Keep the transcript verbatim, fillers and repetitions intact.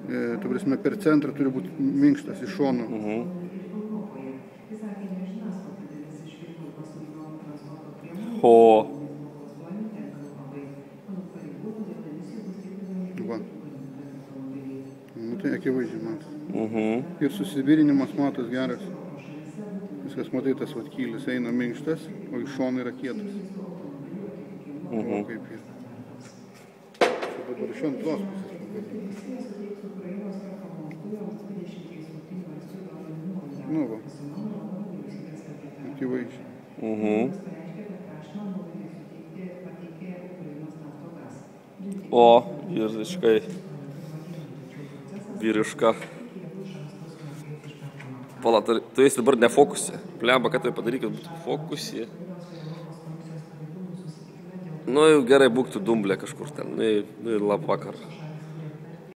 E, tu prasme, per centrą turi būti minkštas iš šono. Mhm. O. Va. Nu, tai akivaizdžiai matos. Mhm. Ir susibirinimas matos geras. Viskas, matai, tas vat kylis eina minkštas, o iš šono yra kietas. Mhm. O kaip yra. Čia dabar iš antros pusės. Nu va. Akivaizdžiai. Mhm. O, vyriškai. Vyriška. Pala, tu, tu esi dabar ne fokusė. Plemba, kad tai padarykit, būtų fokusė. Nu, jau gerai būktų dumblė kažkur ten. Nu, nu, lab vakar.